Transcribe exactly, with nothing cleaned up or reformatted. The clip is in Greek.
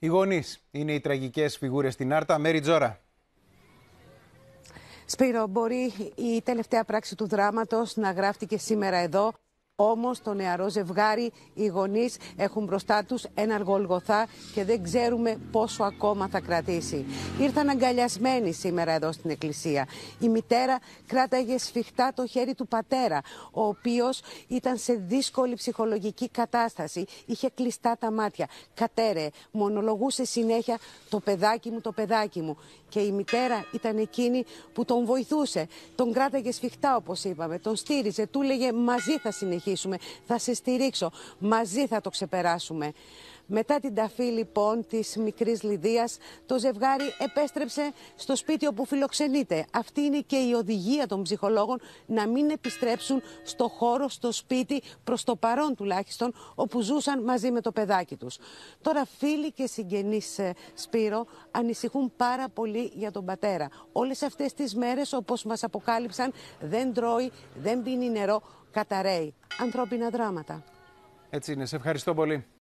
Οι γονείς είναι οι τραγικές φιγούρες στην Άρτα. Μέρη Τζόρα. Σπύρο, μπορεί η τελευταία πράξη του δράματος να γράφτηκε σήμερα εδώ. Όμως το νεαρό ζευγάρι, οι γονείς έχουν μπροστά τους ένα Γολγοθά και δεν ξέρουμε πόσο ακόμα θα κρατήσει. Ήρθαν αγκαλιασμένοι σήμερα εδώ στην εκκλησία. Η μητέρα κράταγε σφιχτά το χέρι του πατέρα, ο οποίος ήταν σε δύσκολη ψυχολογική κατάσταση. Είχε κλειστά τα μάτια. Κατέρεε, μονολογούσε συνέχεια «το παιδάκι μου, το παιδάκι μου». Και η μητέρα ήταν εκείνη που τον βοηθούσε. Τον κράταγε σφιχτά, όπως είπαμε, τον στήριζε, του έλεγε «μαζί θα συνεχίσουμε, θα σε στηρίξω, μαζί θα το ξεπεράσουμε». Μετά την ταφή λοιπόν της μικρής Λιδίας, το ζευγάρι επέστρεψε στο σπίτι όπου φιλοξενείται. Αυτή είναι και η οδηγία των ψυχολόγων, να μην επιστρέψουν στο χώρο, στο σπίτι, προς το παρόν τουλάχιστον, όπου ζούσαν μαζί με το παιδάκι τους. Τώρα φίλοι και συγγενείς, Σπύρο, ανησυχούν πάρα πολύ για τον πατέρα. Όλες αυτές τις μέρες, όπως μας αποκάλυψαν, δεν τρώει, δεν πίνει νερό, καταραίει. Ανθρώπινα δράματα. Έτσι είναι. Σε ευχαριστώ πολύ.